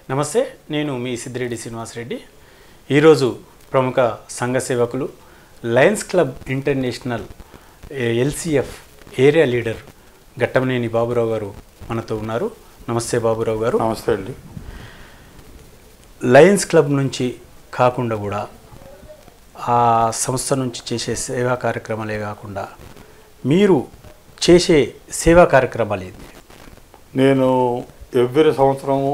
నమస్తే, నేను మీ సిద్దిరెడ్డి శ్రీనివాసరెడ్డి. ఈరోజు ప్రముఖ సంఘ సేవకులు Lions Club International LCF area leader Gattamaneni Baburao గారు మనతో ఉన్నారు. నమస్తే బాబురావు గారు. నమస్తే అండి. లయన్స్ క్లబ్ నుంచి కాకుండా కూడా ఆ సంస్థ నుంచి చేసే సేవా కార్యక్రమాలే కాకుండా మీరు చేసే సేవా కార్యక్రమాలు ఏంటి? నేను ఎవ్రీ సంవత్సరము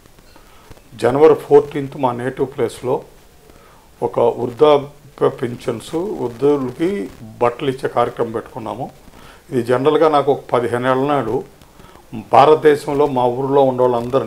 జనవరి 14th మా నేటివ్ ప్లేస్లో ఒక వృద్ధాప్య పెన్షన్స్ వృద్ధులకి బట్టలు ఇచ్చే కార్యక్రమం పెట్టుకున్నాము. ఇది జనరల్గా నాకు ఒక 15 ఏళ్ళ నాడు భారతదేశంలో మా ఊరిలో ఉండే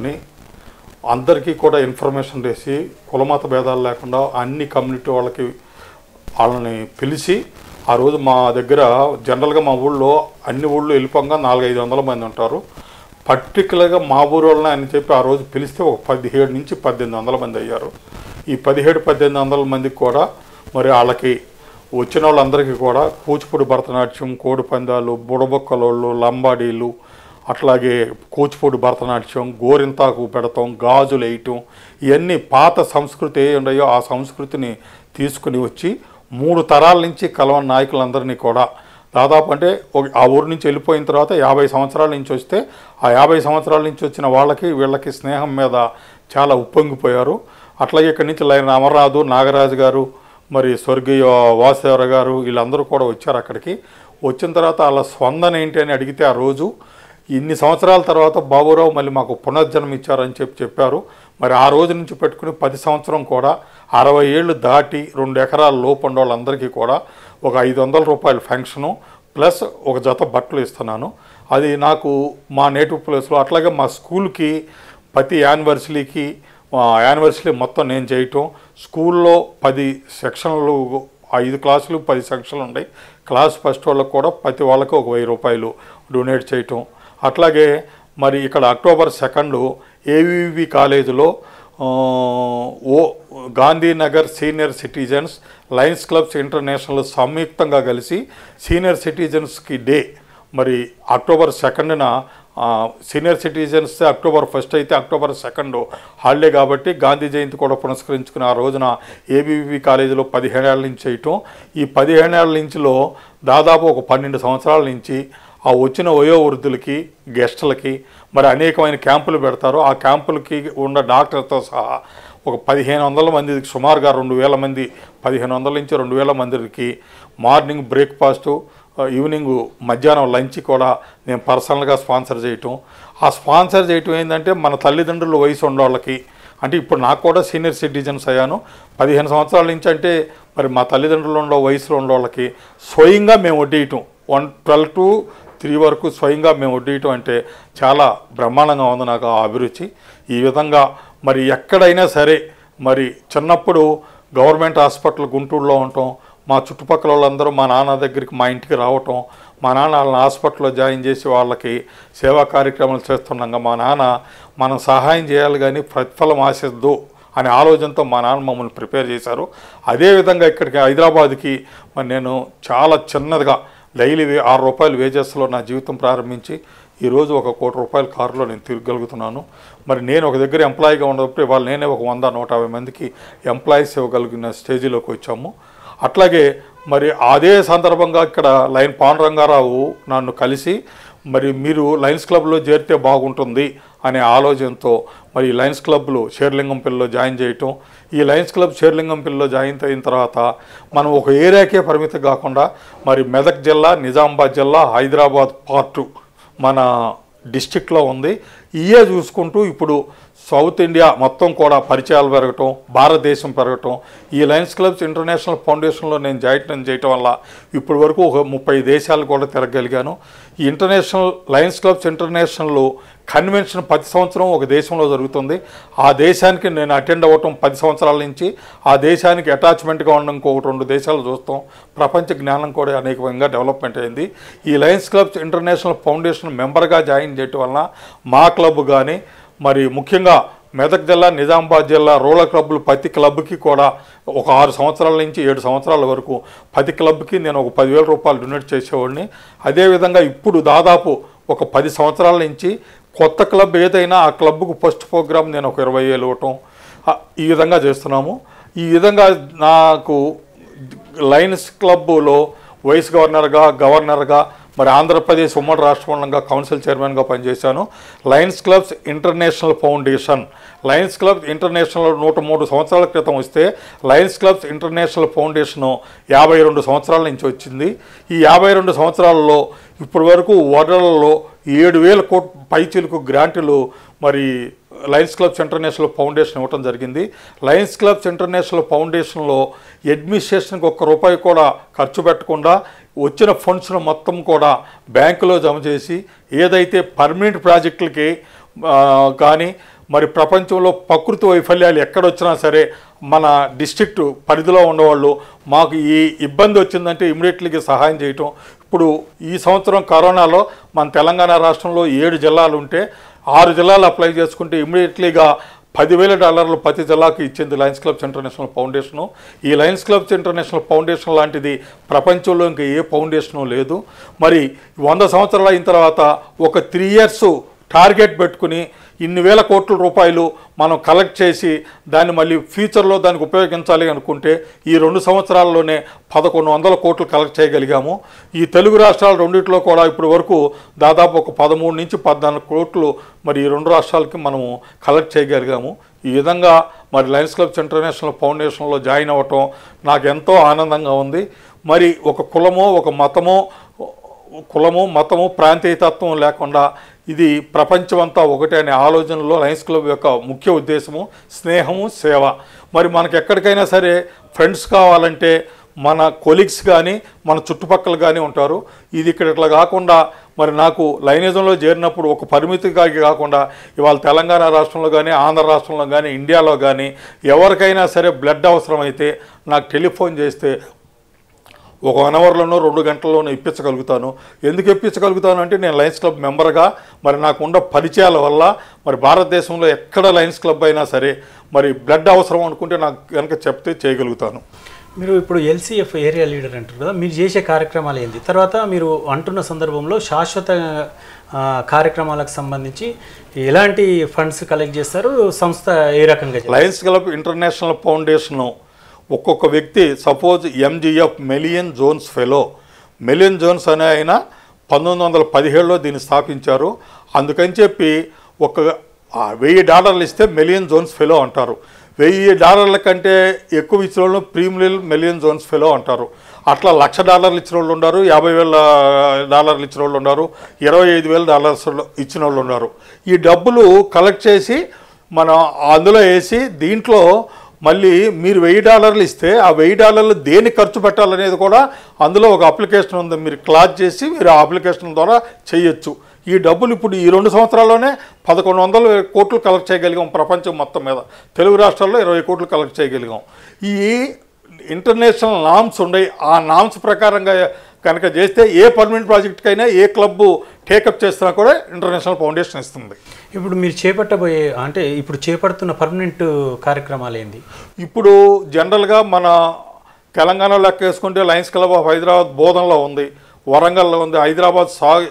అందరికీ కూడా ఇన్ఫర్మేషన్ చేసి కులమత భేదాలు లేకుండా అన్ని కమ్యూనిటీ వాళ్ళని పిలిచి ఆ రోజు మా దగ్గర జనరల్గా మా ఊళ్ళో అన్ని ఊళ్ళో వెళ్ళిపోగా 400-500 మంది ఉంటారు. పర్టికులర్గా మా ఊరు వాళ్ళని అని చెప్పి ఆ రోజు పిలిస్తే ఒక 17 నుంచి 1800 మంది అయ్యారు. ఈ 1700-1800 మందికి కూడా మరి వాళ్ళకి వచ్చిన వాళ్ళందరికీ కూడా కూచిపూడి భరతనాట్యం, కోడి పందాలు, బుడబొక్కలోళ్ళు, లంబాడీలు, అట్లాగే కూచిపూడి భరతనాట్యం, గోరింతాకు పెడతాం, గాజులు వేయటం, ఇవన్నీ పాత సంస్కృతి ఏ ఉన్నాయో ఆ సంస్కృతిని తీసుకుని వచ్చి 3 తరాల నుంచి కలవని నాయకులందరినీ కూడా దాదాపు అంటే ఆ ఊరు నుంచి వెళ్ళిపోయిన తర్వాత 50 సంవత్సరాల నుంచి వస్తే ఆ 50 సంవత్సరాల నుంచి వచ్చిన వీళ్ళకి స్నేహం మీద చాలా ఉప్పొంగిపోయారు. అట్లాగే ఇక్కడి నుంచి లైన్ అమర్నాథ్, నాగరాజు గారు, మరి స్వర్గీయ వాసుదేవరావు గారు వీళ్ళందరూ కూడా వచ్చారు. అక్కడికి వచ్చిన తర్వాత వాళ్ళ స్పందన ఏంటి అని అడిగితే ఆ రోజు ఇన్ని సంవత్సరాల తర్వాత బాబురావు మళ్ళీ మాకు పునర్జన్మ ఇచ్చారని చెప్పారు. మరి ఆ రోజు నుంచి పెట్టుకుని 10 సంవత్సరం కూడా 60 ఏళ్ళు దాటి 2 ఎకరాల లోపు ఉన్న వాళ్ళందరికీ కూడా ఒక 500 రూపాయల ఫంక్షను ప్లస్ ఒక జత బట్టలు ఇస్తున్నాను. అది నాకు మా నేటివ్ ప్లేస్లో. అట్లాగే మా స్కూల్కి ప్రతి యానివర్సరీ మొత్తం నేను చేయటం. స్కూల్లో 10 సెక్షన్లు, 5 క్లాసులు 10 సెక్షన్లు ఉన్నాయి. క్లాస్ ఫస్ట్ వాళ్ళకు కూడా ప్రతి వాళ్ళకి ఒక 1000 రూపాయలు డొనేట్ చేయటం. అట్లాగే మరి ఇక్కడ అక్టోబర్ 2 ఏవివి కాలేజీలో Gandhinagar senior citizens Lions clubs International సంయుక్తంగా కలిసి సీనియర్ సిటిజన్స్కి డే మరి అక్టోబర్ 2న సీనియర్ సిటిజన్స్ అక్టోబర్ 1 అయితే అక్టోబర్ 2 హాలిడే కాబట్టి గాంధీ జయంతి కూడా పురస్కరించుకుని ఆ రోజున ఏబీవీ కాలేజీలో 15 ఏళ్ళ నుంచి చేయటం. ఈ 15 ఏళ్ళ నుంచిలో దాదాపు ఒక 12 సంవత్సరాల నుంచి ఆ వచ్చిన వయోవృద్ధులకి, గెస్టులకి మరి అనేకమైన క్యాంపులు పెడతారు. ఆ క్యాంపులకి ఉన్న డాక్టర్తో సహా ఒక 1500 మందికి సుమారుగా 2000 మంది, 1500 నుంచి 2000 మందికి మార్నింగ్ బ్రేక్ఫాస్టు, ఈవినింగ్ మధ్యాహ్నం లంచ్ కూడా నేను పర్సనల్గా స్పాన్సర్ చేయటం. ఆ స్పాన్సర్ చేయటం ఏంటంటే మన తల్లిదండ్రుల వయసు ఉన్న వాళ్ళకి, అంటే ఇప్పుడు నాకు కూడా సీనియర్ సిటిజన్స్ అయ్యాను 15 సంవత్సరాల నుంచి, అంటే మరి మా తల్లిదండ్రులు ఉన్న వయసులో ఉన్న వాళ్ళకి స్వయంగా మేము వడ్డీయటం 12 to 3 వరకు స్వయంగా మేము వడ్డీయటం అంటే చాలా బ్రహ్మాండంగా ఉంది నాకు ఆ అభిరుచి. ఈ విధంగా మరి ఎక్కడైనా సరే మరి చిన్నప్పుడు గవర్నమెంట్ హాస్పిటల్ గుంటూరులో ఉండటం, మా చుట్టుపక్కల వాళ్ళందరూ మా నాన్న దగ్గరికి మా ఇంటికి రావటం, మా నాన్న వాళ్ళని హాస్పిటల్లో జాయిన్ చేసి వాళ్ళకి సేవా కార్యక్రమాలు చేస్తున్నాగా మా నాన్న మనం సహాయం చేయాలి కానీ ప్రతిఫలం ఆశిద్దు అనే ఆలోచనతో మా నాన్న మమ్మల్ని ప్రిపేర్ చేశారు. అదేవిధంగా ఇక్కడికి హైదరాబాద్కి మరి నేను చాలా చిన్నదిగా డైలీ 6 రూపాయలు వేజెస్లో నా జీవితం ప్రారంభించి ఈరోజు 1 కోటి రూపాయల కారులో నేను తిరగలుగుతున్నాను. మరి నేను ఒక దగ్గర ఎంప్లాయీగా ఉన్నప్పుడు ఇవాళ నేనే ఒక 100-150 మందికి ఎంప్లాయీస్ ఇవ్వగలిగిన స్టేజీలోకి వచ్చాము. అట్లాగే మరి అదే సందర్భంగా ఇక్కడ లైన్ పాండురంగారావు నన్ను కలిసి మరి మీరు లయన్స్ క్లబ్లో చేరితే బాగుంటుంది అనే ఆలోచనతో మరి లయన్స్ క్లబ్లో షేర్లింగంపల్లిలో జాయిన్ చేయటం. ఈ లయన్స్ క్లబ్ షేర్లింగంపల్లిలో జాయిన్ అయిన తర్వాత మనం ఒక ఏరియాకే పరిమితం కాకుండా మరి మెదక్ జిల్లా, నిజామాబాద్ జిల్లా, హైదరాబాద్ పార్టు మన డిస్టిక్లో ఉంది. ఇవే చూసుకుంటూ ఇప్పుడు సౌత్ ఇండియా మొత్తం కూడా పరిచయాలు పెరగటం, భారతదేశం పెరగటం. ఈ లయన్స్ క్లబ్స్ ఇంటర్నేషనల్ ఫౌండేషన్లో నేను జాయిన్ చేయటం వల్ల ఇప్పటి వరకు ఒక 30 దేశాలు కూడా తిరగలిగాను. ఈ లయన్స్ క్లబ్స్ ఇంటర్నేషనల్ కన్వెన్షన్ ప్రతి సంవత్సరం ఒక దేశంలో జరుగుతుంది. ఆ దేశానికి నేను అటెండ్ అవ్వటం 10 సంవత్సరాల నుంచి, ఆ దేశానికి అటాచ్మెంట్గా ఉండడం ఇంకొక 2 దేశాలు చూస్తాం. ప్రపంచ జ్ఞానం కూడా అనేకంగా డెవలప్మెంట్ అయింది. ఈ లయన్స్ క్లబ్స్ ఇంటర్నేషనల్ ఫౌండేషన్ మెంబర్గా జాయిన్ చేయటం వలన మా క్లబ్ కానీ మరి ముఖ్యంగా మెదక్ జిల్లా, నిజామాబాద్ జిల్లా రూరల్ క్లబ్లు ప్రతి క్లబ్కి కూడా ఒక 6 సంవత్సరాల నుంచి 7 సంవత్సరాల వరకు ప్రతి క్లబ్కి నేను ఒక 10,000 రూపాయలు డొనేట్ చేసేవాడిని. అదేవిధంగా ఇప్పుడు దాదాపు ఒక 10 సంవత్సరాల నుంచి కొత్త క్లబ్ ఏదైనా ఆ క్లబ్కు ఫస్ట్ ప్రోగ్రామ్ నేను ఒక 20,000 ఇవ్వటం, ఈ విధంగా చేస్తున్నాము. ఈ విధంగా నాకు లయన్స్ క్లబ్లో వైస్ గవర్నర్గా మరి ఆంధ్రప్రదేశ్ ఉమ్మడి రాష్ట్రంగా కౌన్సిల్ చైర్మన్గా పనిచేశాను. Lions clubs International Foundation, Lions clubs International 103 సంవత్సరాల క్రితం వస్తే లయన్స్ క్లబ్స్ ఇంటర్నేషనల్ ఫౌండేషను 52 సంవత్సరాల నుంచి వచ్చింది. ఈ 52 సంవత్సరాలలో ఇప్పటి వరకు వరల్డ్లో 7,000 కోట్ల పైచిలకు గ్రాంట్లు మరి లయన్స్ క్లబ్స్ ఇంటర్నేషనల్ ఫౌండేషన్ ఇవ్వటం జరిగింది. లయన్స్ క్లబ్స్ ఇంటర్నేషనల్ ఫౌండేషన్లో అడ్మినిస్ట్రేషన్కి ₹1 కూడా ఖర్చు పెట్టకుండా వచ్చిన ఫండ్స్ను మొత్తం కూడా బ్యాంకులో జమ చేసి ఏదైతే పర్మనెంట్ ప్రాజెక్టులకి కానీ మరి ప్రపంచంలో ప్రకృతి వైఫల్యాలు ఎక్కడొచ్చినా సరే మన డిస్ట్రిక్ట్ పరిధిలో ఉన్నవాళ్ళు మాకు ఈ ఇబ్బంది వచ్చిందంటే ఇమ్మీడియట్లీగా సహాయం చేయటం. ఇప్పుడు ఈ సంవత్సరం కరోనాలో మన తెలంగాణ రాష్ట్రంలో 7 జిల్లాలు ఉంటే 6 జిల్లాలు అప్లై చేసుకుంటే ఇమ్మీడియట్లీగా $10,000 ప్రతి జిల్లాకు ఇచ్చింది లయన్స్ క్లబ్స్ ఇంటర్నేషనల్ ఫౌండేషను. ఈ లయన్స్ క్లబ్స్ ఇంటర్నేషనల్ ఫౌండేషన్ లాంటిది ప్రపంచంలో ఇంకా ఏ ఫౌండేషను లేదు. మరి 100 సంవత్సరాలు అయిన తర్వాత ఒక 3 ఇయర్స్ టార్గెట్ పెట్టుకుని ఇన్ని వేల కోట్ల రూపాయలు మనం కలెక్ట్ చేసి దాన్ని మళ్ళీ ఫ్యూచర్లో దానికి ఉపయోగించాలి అనుకుంటే ఈ 2 సంవత్సరాల్లోనే 1,100 కోట్లు కలెక్ట్ చేయగలిగాము. ఈ తెలుగు రాష్ట్రాలు రెండిట్లో కూడా ఇప్పటి వరకు దాదాపు ఒక 13 నుంచి 14 కోట్లు మరి ఈ 2 రాష్ట్రాలకి మనము కలెక్ట్ చేయగలిగాము. ఈ విధంగా మరి లయన్స్ క్లబ్స్ ఇంటర్నేషనల్ ఫౌండేషన్లో జాయిన్ అవ్వటం నాకు ఎంతో ఆనందంగా ఉంది. మరి ఒక కులమో మతము ప్రాంతీయతత్వం లేకుండా ఇది ప్రపంచమంతా ఒకటే అనే ఆలోచనలో లయన్స్ క్లబ్ యొక్క ముఖ్య ఉద్దేశము స్నేహము, సేవ. మరి మనకు ఎక్కడికైనా సరే ఫ్రెండ్స్ కావాలంటే మన కొలీగ్స్ కానీ మన చుట్టుపక్కల కానీ ఉంటారు. ఇది ఇక్కడ ఇట్లా కాకుండా మరి నాకు లైనిజంలో చేరినప్పుడు ఒక పరిమితిగా కాకుండా ఇవాళ తెలంగాణ రాష్ట్రంలో కానీ ఆంధ్ర రాష్ట్రంలో కానీ ఇండియాలో కానీ ఎవరికైనా సరే బ్లడ్ అవసరమైతే నాకు టెలిఫోన్ చేస్తే ఒక 1 అవర్లోనో 2 గంటల్లోనూ ఇప్పించగలుగుతాను. ఎందుకు ఇప్పించగలుగుతాను అంటే నేను లయన్స్ క్లబ్ మెంబర్గా మరి నాకున్న పరిచయాల వల్ల మరి భారతదేశంలో ఎక్కడ లయన్స్ క్లబ్ అయినా సరే మరి బ్లడ్ అవసరం అనుకుంటే నాకు కనుక చెప్తే చేయగలుగుతాను. మీరు ఇప్పుడు ఎల్సీఎఫ్ ఏరియా లీడర్ అంటారు కదా, మీరు చేసే కార్యక్రమాలు ఏంటి? తర్వాత మీరు అంటున్న సందర్భంలో శాశ్వత కార్యక్రమాలకు సంబంధించి ఎలాంటి ఫండ్స్ కలెక్ట్ చేస్తారు? సంస్థ ఏ రకంగా? లయన్స్ క్లబ్ ఇంటర్నేషనల్ ఫౌండేషను ఒక్కొక్క వ్యక్తి suppose MGF Melvin Jones fellow, Melvin Jones అనే ఆయన 1917లో దీన్ని స్థాపించారు. అందుకని చెప్పి ఒక $1,000 ఇస్తే మిలియన్ జోన్స్ ఫెలో అంటారు. $1,000 కంటే ఎక్కువ ఇచ్చిన వాళ్ళు ప్రీమియర్ మిలియన్ జోన్స్ ఫెలో అంటారు. అట్లా $1,00,000 ఇచ్చిన వాళ్ళు ఉన్నారు, $50,000 ఇచ్చిన వాళ్ళు ఉన్నారు, $25,000 ఇచ్చిన వాళ్ళు ఉన్నారు. ఈ డబ్బులు కలెక్ట్ చేసి మనం అందులో వేసి దీంట్లో మళ్ళీ మీరు $1,000 ఇస్తే ఆ $1,000 దేనికి ఖర్చు పెట్టాలనేది కూడా అందులో ఒక అప్లికేషన్ ఉంది. మీరు క్లాస్ చేసి మీరు ఆ అప్లికేషన్ ద్వారా చేయొచ్చు. ఈ డబ్బులు ఇప్పుడు ఈ 2 సంవత్సరాల్లోనే 1,100 కోట్లు కలెక్ట్ చేయగలిగాం. ప్రపంచం మొత్తం మీద తెలుగు రాష్ట్రాల్లో 20 కోట్లు కలెక్ట్ చేయగలిగాం. ఈ ఇంటర్నేషనల్ నామ్స్ ఉన్నాయి. ఆ నామ్స్ ప్రకారంగా కనుక చేస్తే ఏ పర్మనెంట్ ప్రాజెక్ట్కైనా ఏ క్లబ్ టేకప్ చేసినా కూడా ఇంటర్నేషనల్ ఫౌండేషన్ ఇస్తుంది. ఇప్పుడు మీరు చేపట్టబోయే అంటే ఇప్పుడు చేపడుతున్న పర్మనెంట్ కార్యక్రమాలు ఏంటి? ఇప్పుడు జనరల్గా మన తెలంగాణలో లెక్క వేసుకుంటే లయన్స్ క్లబ్ ఆఫ్ హైదరాబాద్ బోధనలో ఉంది, వరంగల్లో ఉంది, హైదరాబాద్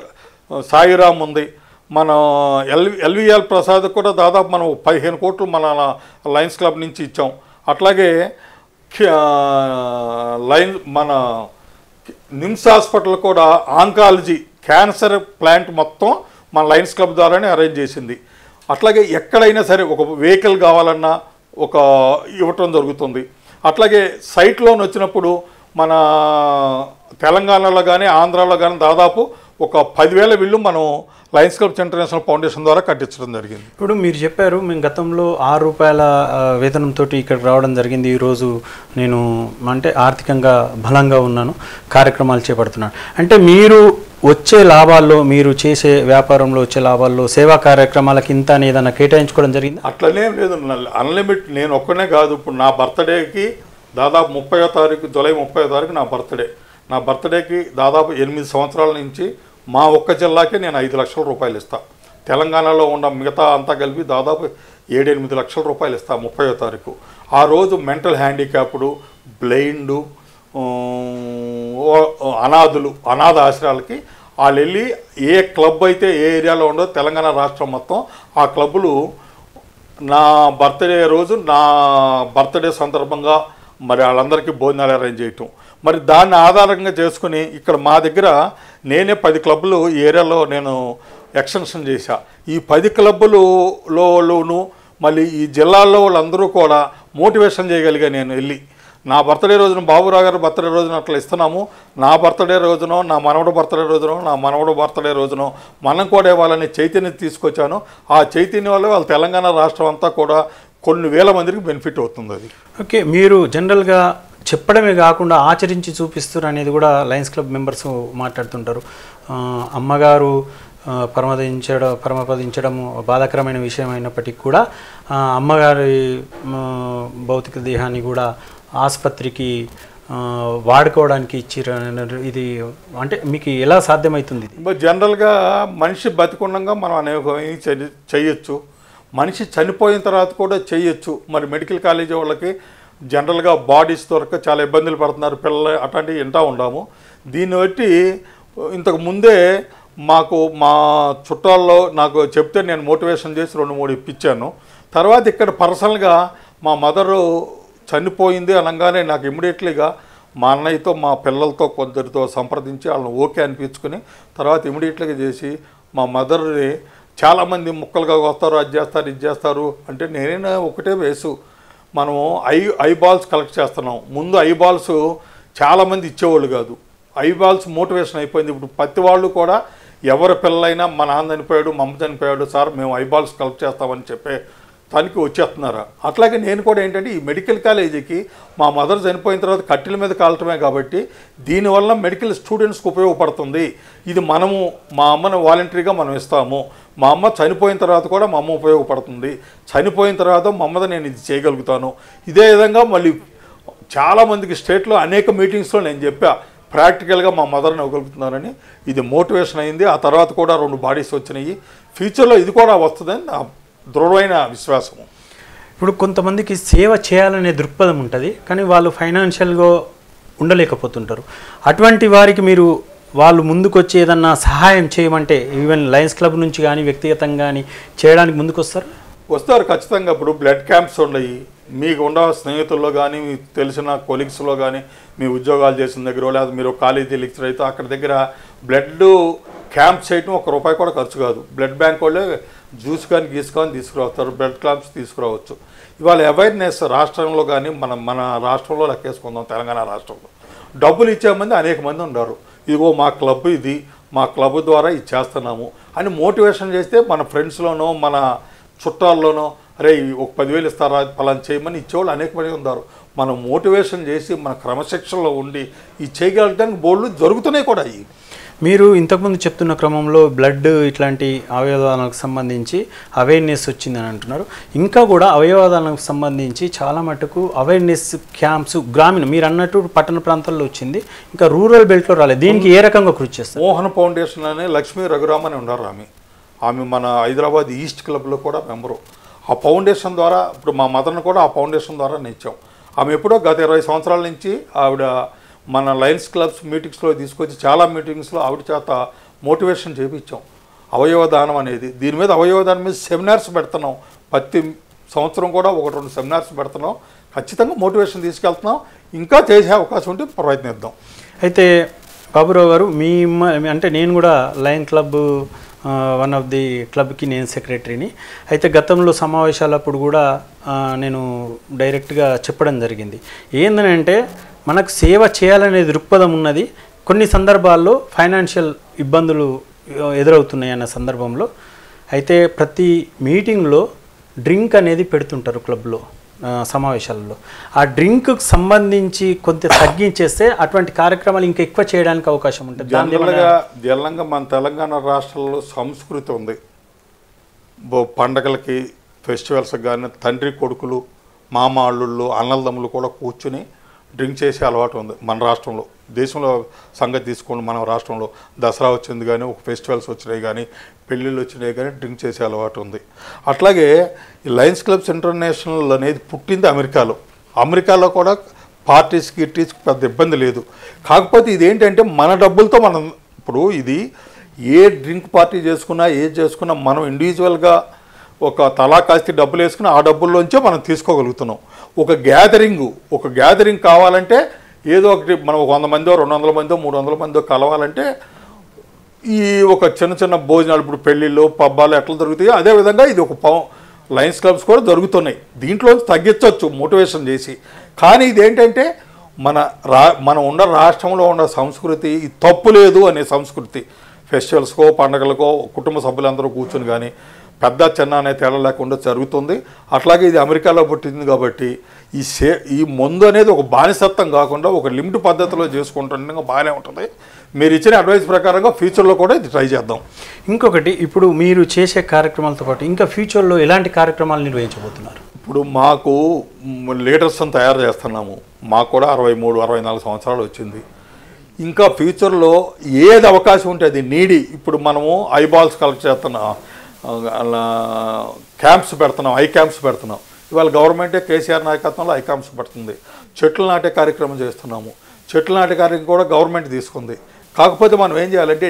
సాయిరామ్ ఉంది, మన ఎల్విఎల్ ప్రసాద్ కూడా దాదాపు మనం 15 కోట్లు మన లయన్స్ క్లబ్ నుంచి ఇచ్చాం. అట్లాగే మన నిమ్స్ హాస్పిటల్ కూడా ఆంకాలజీ క్యాన్సర్ ప్లాంట్ మొత్తం మన లయన్స్ క్లబ్ ద్వారానే అరేంజ్ చేసింది. అట్లాగే ఎక్కడైనా సరే ఒక వెహికల్ కావాలన్నా ఒక ఇవ్వటం జరుగుతుంది. అట్లాగే సైట్ లోన్ వచ్చినప్పుడు మన తెలంగాణలో కానీ ఆంధ్రాలో కానీ దాదాపు ఒక 10,000 ఇళ్ళు మనం లయన్స్ క్లబ్స్ ఇంటర్నేషనల్ ఫౌండేషన్ ద్వారా కట్టించడం జరిగింది. ఇప్పుడు మీరు చెప్పారు మేము గతంలో ₹6 వేతనంతో ఇక్కడికి రావడం జరిగింది, ఈరోజు నేను అంటే ఆర్థికంగా బలంగా ఉన్నాను, కార్యక్రమాలు చేపడుతున్నాను అంటే మీరు వచ్చే లాభాల్లో మీరు చేసే వ్యాపారంలో వచ్చే లాభాల్లో సేవా కార్యక్రమాలకి ఇంత అని ఏదైనా కేటాయించుకోవడం జరిగింది? అట్లనే లేదు, అన్లిమిట్. నేను ఒక్కనే కాదు, ఇప్పుడు నా బర్త్డేకి దాదాపు 30వ తారీఖు జూలై 30వ తారీఖు నా బర్త్డేకి దాదాపు 8 సంవత్సరాల నుంచి మా ఒక్క జిల్లాకే నేను 5 లక్షల రూపాయలు ఇస్తాను. తెలంగాణలో ఉన్న మిగతా అంతా కలిపి దాదాపు 7-8 లక్షల రూపాయలు ఇస్తాను 30వ తారీఖు. ఆ రోజు మెంటల్ హ్యాండిక్యాప్డ్, బ్లైండు, అనాథ ఆశ్రయాలకి వాళ్ళు వెళ్ళి ఏ క్లబ్ అయితే ఏ ఏరియాలో ఉండో తెలంగాణ రాష్ట్రం మొత్తం ఆ క్లబ్బులు నా బర్త్డే సందర్భంగా మరి వాళ్ళందరికీ భోజనాలు అరేంజ్ చేయటం, మరి దాన్ని ఆధారంగా చేసుకుని ఇక్కడ మా దగ్గర నేనే 10 క్లబ్బులు ఈ ఏరియాలో నేను ఎక్స్టెన్షన్ చేశా. ఈ 10 క్లబ్బులలోనూ మళ్ళీ ఈ జిల్లాల్లో వాళ్ళందరూ కూడా మోటివేషన్ చేయగలిగా. నేను వెళ్ళి నా బర్త్డే రోజున బాబురావు గారి బర్త్డే రోజున అట్లా ఇస్తున్నాము, నా బర్త్డే రోజునో నా మనవడు బర్త్డే రోజునో నా మనవడు బర్త్డే రోజునో మనం కూడా వాళ్ళని చైతన్యం తీసుకొచ్చాను. ఆ చైతన్యం వల్ల వాళ్ళ తెలంగాణ రాష్ట్రం అంతా కూడా కొన్ని వేల మందికి బెనిఫిట్ అవుతుంది. అది ఓకే, మీరు జనరల్గా చెప్పడమే కాకుండా ఆచరించి చూపిస్తారు అనేది కూడా లయన్స్ క్లబ్ మెంబర్స్ మాట్లాడుతుంటారు. అమ్మగారు పరమపదించడం బాధాకరమైన విషయం అయినప్పటికీ కూడా అమ్మగారి భౌతిక దేహాన్ని కూడా ఆసుపత్రికి వాడుకోవడానికి ఇచ్చిర్రు. ఇది అంటే మీకు ఎలా సాధ్యమవుతుంది? జనరల్గా మనిషి బతికుండగా మనం అనేక చేయొచ్చు, మనిషి చనిపోయిన తర్వాత కూడా చేయొచ్చు. మరి మెడికల్ కాలేజీ వాళ్ళకి జనరల్గా బాడీస్ దొరక చాలా ఇబ్బందులు పడుతున్నారు పిల్లలు, అట్లాంటివి వింటూ ఉన్నాము. దీన్ని బట్టి ఇంతకు ముందే మాకు మా చుట్టాల్లో నాకు చెప్తే నేను మోటివేషన్ చేసి 2-3 ఇప్పించాను. తర్వాత ఇక్కడ పర్సనల్గా మా మదరు చనిపోయింది అనగానే నాకు ఇమ్మీడియట్లీగా మా అన్నయ్యతో మా పిల్లలతో కొందరితో సంప్రదించి వాళ్ళని ఓకే అనిపించుకుని తర్వాత ఇమ్మీడియట్లీగా చేసి మా మదర్ని చాలామంది ముక్కలుగా వస్తారు, అది చేస్తారు ఇది చేస్తారు అంటే నేనే ఒకటే వేసు మనము ఐబాల్స్ కలెక్ట్ చేస్తున్నాం. ముందు ఐబాల్స్ చాలామంది ఇచ్చేవాళ్ళు కాదు, ఐబాల్స్ మోటివేషన్ అయిపోయింది. ఇప్పుడు ప్రతి వాళ్ళు కూడా ఎవరి పిల్లలైనా మా నాన్న చనిపోయాడు మా అమ్మ చనిపోయాడు సార్ మేము ఐబాల్స్ కలెక్ట్ చేస్తామని చెప్పే తనకి వచ్చేస్తున్నారు. అట్లాగే నేను కూడా ఏంటంటే ఈ మెడికల్ కాలేజీకి మా మదర్ చనిపోయిన తర్వాత కట్టెల మీద కాలటమే కాబట్టి దీనివల్ల మెడికల్ స్టూడెంట్స్కి ఉపయోగపడుతుంది. ఇది మనము మా అమ్మను వాలంటరీగా మనం ఇస్తాము, మా అమ్మ చనిపోయిన తర్వాత కూడా మా అమ్మ ఉపయోగపడుతుంది, చనిపోయిన తర్వాత మా అమ్మతో నేను ఇది చేయగలుగుతాను. ఇదే విధంగా మళ్ళీ చాలామందికి స్టేట్లో అనేక మీటింగ్స్లో నేను చెప్పా ప్రాక్టికల్గా మా మదర్ని ఇవ్వగలుగుతున్నానని. ఇది మోటివేషన్ అయింది. ఆ తర్వాత కూడా 2 బాడీస్ వచ్చినాయి. ఫ్యూచర్లో ఇది కూడా వస్తుందని నా దృఢమైన విశ్వాసము. ఇప్పుడు కొంతమందికి సేవ చేయాలనే దృక్పథం ఉంటుంది, కానీ వాళ్ళు ఫైనాన్షియల్గా ఉండలేకపోతుంటారు. అటువంటి వారికి మీరు వాళ్ళు ముందుకు వచ్చి ఏదన్నా సహాయం చేయమంటే ఈవెన్ లయన్స్ క్లబ్ నుంచి కానీ వ్యక్తిగతంగా కానీ చేయడానికి ముందుకు వస్తారు ఖచ్చితంగా. ఇప్పుడు బ్లడ్ క్యాంప్స్ ఉన్నాయి, మీకు ఉన్న స్నేహితుల్లో కానీ మీకు తెలిసిన కొలీగ్స్లో కానీ మీ ఉద్యోగాలు చేసిన దగ్గర లేదా మీరు కాలేజీ లెక్చర్ అయితే అక్కడ దగ్గర బ్లడ్ క్యాంప్స్ చేయటం ₹1 కూడా ఖర్చు కాదు. బ్లడ్ బ్యాంక్ వాళ్ళే జ్యూస్ కానీ గీసుకొని తీసుకురావస్తారు, బ్లడ్ క్యాంప్స్ తీసుకురావచ్చు. ఇవాళ అవేర్నెస్ రాష్ట్రంలో కానీ మన రాష్ట్రంలో లెక్కేసుకుందాం, తెలంగాణ రాష్ట్రంలో డబ్బులు ఇచ్చేమంది అనేక మంది ఉన్నారు. ఇదిగో మా క్లబ్ ఇది, మా క్లబ్ ద్వారా ఇది చేస్తున్నాము అని మోటివేషన్ చేస్తే మన ఫ్రెండ్స్లోనో మన చుట్టాల్లోనో అరే ఒక 10,000 ఇస్తారా పలానా చేయమని ఇచ్చేవాళ్ళు అనేక మంది ఉన్నారు. మనం మోటివేషన్ చేసి మన క్రమశిక్షణలో ఉండి ఈ చేయగలగడానికి బోర్డులు జరుగుతున్నాయి కూడా. అవి మీరు ఇంతకుముందు చెప్తున్న క్రమంలో బ్లడ్ ఇట్లాంటి అవయవదానాలకు సంబంధించి అవేర్నెస్ వచ్చిందని అంటున్నారు. ఇంకా కూడా అవయవదానాలకు సంబంధించి చాలా మటుకు అవేర్నెస్ క్యాంప్స్ గ్రామీణ మీరు అన్నట్టు పట్టణ ప్రాంతాల్లో వచ్చింది, ఇంకా రూరల్ బెల్ట్లో రాలేదు. దీనికి ఏ రకంగా కృషి చేస్తారు? మోహన్ ఫౌండేషన్ అనే లక్ష్మీ రఘురామ్ అని ఉన్నారు. ఆమె మన హైదరాబాద్ ఈస్ట్ క్లబ్లో కూడా మెంబరు. ఆ ఫౌండేషన్ ద్వారా ఇప్పుడు మా మదర్ని కూడా ఆ ఫౌండేషన్ ద్వారా ఇచ్చాం. ఆమె ఎప్పుడో గత 20 సంవత్సరాల నుంచి ఆవిడ మన లయన్స్ క్లబ్స్ మీటింగ్స్లో తీసుకొచ్చి చాలా మీటింగ్స్లో ఆవిడ చేత మోటివేషన్ చేయించాం అవయవదానం అనేది. దీని మీద అవయవదానం మీద సెమినార్స్ పెడుతున్నాం. ప్రతి సంవత్సరం కూడా 1-2 సెమినార్స్ పెడుతున్నాం. ఖచ్చితంగా మోటివేషన్ తీసుకెళ్తున్నాం. ఇంకా చేసే అవకాశం ఉంటే ప్రయత్నిద్దాం. అయితే బాబురావు గారు అంటే నేను కూడా Lion club one of the క్లబ్కి నేను సెక్రటరీని. అయితే గతంలో సమావేశాలప్పుడు కూడా నేను డైరెక్ట్గా చెప్పడం జరిగింది. ఏంటంటే మనకు సేవ చేయాలనే దృక్పథం ఉన్నది, కొన్ని సందర్భాల్లో ఫైనాన్షియల్ ఇబ్బందులు ఎదురవుతున్నాయి అన్న సందర్భంలో అయితే ప్రతి మీటింగ్లో డ్రింక్ అనేది పెడుతుంటారు క్లబ్లో సమావేశాలలో. ఆ డ్రింక్కి సంబంధించి కొంత తగ్గించేస్తే అటువంటి కార్యక్రమాలు ఇంకా ఎక్కువ చేయడానికి అవకాశం ఉంటుంది. జనరల్గా మన తెలంగాణ రాష్ట్రంలో సంస్కృతి ఉంది. పండగలకి ఫెస్టివల్స్కి కానీ తండ్రి కొడుకులు మామ అల్లుళ్ళు అన్నదమ్ములు కూడా కూర్చుని డ్రింక్ చేసే అలవాటు ఉంది మన రాష్ట్రంలో. దేశంలో సంగతి తీసుకోండి, మన రాష్ట్రంలో దసరా వచ్చింది కానీ ఒక ఫెస్టివల్స్ వచ్చినాయి కానీ పెళ్ళిళ్ళు వచ్చినాయి కానీ డ్రింక్ చేసే అలవాటు ఉంది. అట్లాగే ఈ లయన్స్ క్లబ్స్ ఇంటర్నేషనల్ అనేది పుట్టింది అమెరికాలో. అమెరికాలో కూడా పార్టీస్కి పెద్ద ఇబ్బంది లేదు. కాకపోతే ఇదేంటంటే మన డబ్బులతో మనం ఇప్పుడు ఇది ఏ డ్రింక్ పార్టీ చేసుకున్నా ఏది చేసుకున్నా మనం ఇండివిజువల్గా ఒక తలా కాస్తి డబ్బులు వేసుకుని ఆ డబ్బుల్లోంచే మనం తీసుకోగలుగుతున్నాం. ఒక గ్యాదరింగ్ కావాలంటే ఏదో ఒకటి మనం 100 మందో 200 మందో 300 మందో కలవాలంటే ఈ ఒక చిన్న భోజనాలు, ఇప్పుడు పెళ్ళిళ్ళు పబ్బాలు ఎట్లా దొరుకుతాయో అదేవిధంగా ఇది ఒక లయన్స్ క్లబ్స్ కూడా జరుగుతున్నాయి. దీంట్లో తగ్గించవచ్చు మోటివేషన్ చేసి. కానీ ఇదేంటంటే మనం ఉన్న రాష్ట్రంలో ఉన్న సంస్కృతి తప్పు లేదు అనే సంస్కృతి. ఫెస్టివల్స్కో పండగలకో కుటుంబ సభ్యులందరూ కూర్చొని కానీ పెద్ద చిన్న అనే తేడా లేకుండా జరుగుతుంది. అట్లాగే ఇది అమెరికాలో పుట్టింది కాబట్టి ఈ మందు అనేది ఒక బానిసత్వం కాకుండా ఒక లిమిట్ పద్ధతిలో చేసుకుంటుండగా బాగానే ఉంటుంది. మీరు ఇచ్చిన అడ్వైస్ ప్రకారంగా ఫ్యూచర్లో కూడా ఇది ట్రై చేద్దాం. ఇంకొకటి, ఇప్పుడు మీరు చేసే కార్యక్రమాలతో పాటు ఇంకా ఫ్యూచర్లో ఎలాంటి కార్యక్రమాలు నిర్వహించబోతున్నారు? ఇప్పుడు మాకు లీడర్స్ని తయారు చేస్తున్నాము. మాకు కూడా 63-64 సంవత్సరాలు వచ్చింది. ఇంకా ఫ్యూచర్లో ఏది అవకాశం ఉంటే అది నీడి. ఇప్పుడు మనము ఐబాల్స్ కలెక్ట్ చేస్తున్నాం, క్యాంప్స్ పెడుతున్నాం, ఐ క్యాంప్స్ పెడుతున్నాం. ఇవాళ గవర్నమెంటే కేసీఆర్ నాయకత్వంలో ఐ క్యాంప్స్ పెడుతుంది. చెట్లు నాటే కార్యక్రమం చేస్తున్నాము. చెట్లు నాటే కార్యక్రమం కూడా గవర్నమెంట్ తీసుకుంది. కాకపోతే మనం ఏం చేయాలంటే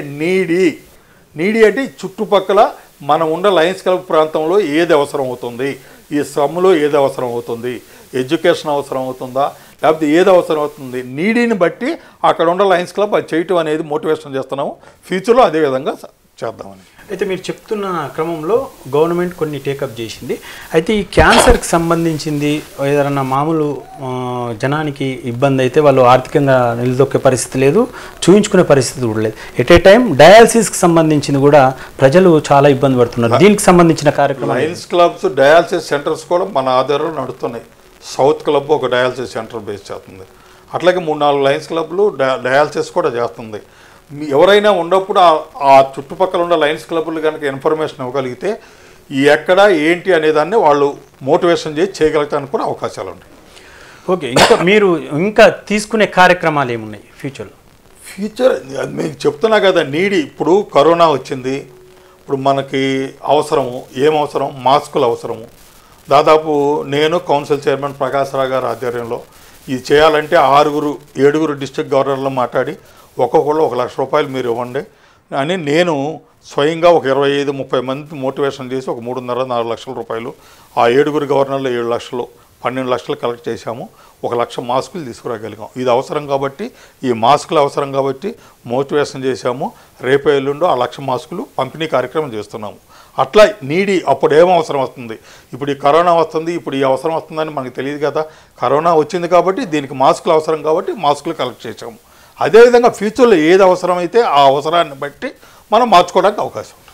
నీడి అంటే చుట్టుపక్కల మనం ఉన్న లయన్స్ క్లబ్ ప్రాంతంలో ఏది అవసరం అవుతుంది, ఈ సమ్ములో ఏది అవసరం అవుతుంది, ఎడ్యుకేషన్ అవసరం అవుతుందా, లేకపోతే ఏది అవసరం అవుతుంది, నీడీని బట్టి అక్కడ ఉన్న లయన్స్ క్లబ్ అది చేయటం అనేది మోటివేషన్ చేస్తున్నాము. ఫ్యూచర్లో అదే విధంగా చేద్దామని. అయితే మీరు చెప్తున్న క్రమంలో గవర్నమెంట్ కొన్ని టేకప్ చేసింది. అయితే ఈ క్యాన్సర్కి సంబంధించింది ఏదైనా మామూలు జనానికి ఇబ్బంది అయితే వాళ్ళు ఆర్థికంగా నిలదొక్కే పరిస్థితి లేదు, చూయించుకునే పరిస్థితి కూడా లేదు. ఎట్ ఏ టైం డయాలసిస్కి సంబంధించింది కూడా ప్రజలు చాలా ఇబ్బంది పడుతున్నారు. దీనికి సంబంధించిన కార్యక్రమం లయన్స్ క్లబ్స్ డయాలసిస్ సెంటర్స్ కూడా మన ఆధారంలో నడుస్తున్నాయి. సౌత్ క్లబ్ ఒక డయాలసిస్ సెంటర్ బేస్ చేస్తుంది. అట్లాగే 3-4 లయన్స్ క్లబ్లు డయాలసిస్ కూడా చేస్తుంది. ఎవరైనా ఉన్నప్పుడు ఆ చుట్టుపక్కల ఉన్న లయన్స్ క్లబ్లు కనుక ఇన్ఫర్మేషన్ ఇవ్వగలిగితే ఎక్కడ ఏంటి అనేదాన్ని వాళ్ళు మోటివేషన్ చేసి చేయగలగడానికి కూడా అవకాశాలు ఉన్నాయి. ఓకే, మీరు ఇంకా తీసుకునే కార్యక్రమాలు ఏమున్నాయి ఫ్యూచర్ మీకు చెప్తున్నా కదా, నీడి. ఇప్పుడు కరోనా వచ్చింది, ఇప్పుడు మనకి అవసరము ఏమవసరం, మాస్కులు అవసరము. దాదాపు నేను కౌన్సిల్ చైర్మన్ ప్రకాశ్ రావు గారి ఆధ్వర్యంలో ఇది చేయాలంటే 6-7 డిస్ట్రిక్ట్ గవర్నర్లు మాట్లాడి ఒక్కొక్కళ్ళు 1 లక్ష రూపాయలు మీరు ఇవ్వండి అని నేను స్వయంగా ఒక 25-30 మంది మోటివేషన్ చేసి ఒక 3.5-4 లక్షల రూపాయలు ఆ 7 గవర్నర్లు 7 లక్షలు 12 లక్షలు కలెక్ట్ చేశాము. 1 లక్ష మాస్కులు తీసుకురాగలిగాం. ఇది అవసరం కాబట్టి, ఈ మాస్కులు అవసరం కాబట్టి మోటివేషన్ చేశాము. రేపు ఎల్లుండో 1 లక్ష మాస్కులు పంపిణీ కార్యక్రమం చేస్తున్నాము. అట్లా నీడి అప్పుడు ఏం అవసరం వస్తుంది, ఇప్పుడు ఈ కరోనా వస్తుంది, ఇప్పుడు ఈ అవసరం వస్తుందని మనకు తెలియదు కదా. కరోనా వచ్చింది కాబట్టి దీనికి మాస్కులు అవసరం కాబట్టి మాస్కులు కలెక్ట్ చేశాము. అదేవిధంగా ఫ్యూచర్లో ఏది అవసరమైతే ఆ అవసరాన్ని బట్టి మనం మార్చుకోవడానికి అవకాశం ఉంటుంది.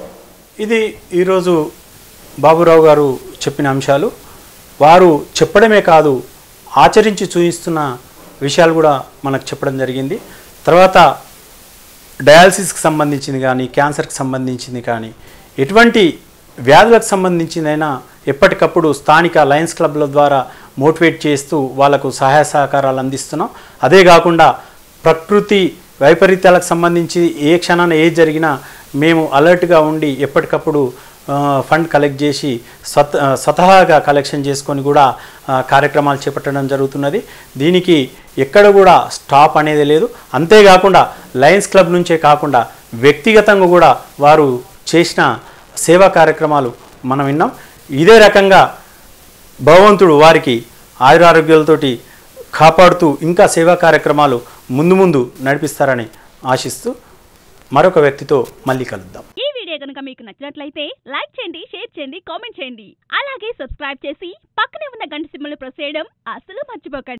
ఇది ఈరోజు బాబురావు గారు చెప్పిన అంశాలు. వారు చెప్పడమే కాదు, ఆచరించి చూపిస్తున్న విషయాలు కూడా మనకు చెప్పడం జరిగింది. తర్వాత డయాలసిస్కి సంబంధించింది కానీ, క్యాన్సర్కి సంబంధించింది కానీ, ఎటువంటి వ్యాధులకు సంబంధించిందైనా ఎప్పటికప్పుడు స్థానిక లయన్స్ క్లబ్ల ద్వారా మోటివేట్ చేస్తూ వాళ్ళకు సహాయ సహకారాలు అందిస్తున్నాం. అదే కాకుండా ప్రకృతి వైపరీత్యాలకు సంబంధించి ఏ క్షణాన ఏది జరిగినా మేము అలర్ట్గా ఉండి ఎప్పటికప్పుడు ఫండ్ కలెక్ట్ చేసి స్వతహాగా కలెక్షన్ చేసుకొని కూడా కార్యక్రమాలు చేపట్టడం జరుగుతున్నది. దీనికి ఎక్కడ కూడా స్టాప్ అనేది లేదు. అంతేకాకుండా లయన్స్ క్లబ్ నుంచే కాకుండా వ్యక్తిగతంగా కూడా వారు చేసిన సేవా కార్యక్రమాలు మనం విన్నాం. ఇదే రకంగా భగవంతుడు వారికి ఆయురారోగ్యాలతోటి కాపాడుతూ ఇంకా సేవా కార్యక్రమాలు ముందు నడిపిస్తారని ఆశిస్తూ మరొక వ్యక్తితో మళ్ళీ కలుద్దాం. ఈ వీడియో కనుక మీకు నచ్చినట్లయితే లైక్ చేయండి, షేర్ చేయండి, కామెంట్ చేయండి. అలాగే సబ్స్క్రైబ్ చేసి పక్కనే ఉన్న గంట సింబల్ ప్రెస్ చేయడం అస్సలు మర్చిపోకండి.